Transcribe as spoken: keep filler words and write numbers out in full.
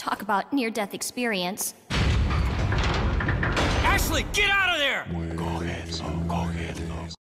Talk about near-death experience. Ashley, get out of there!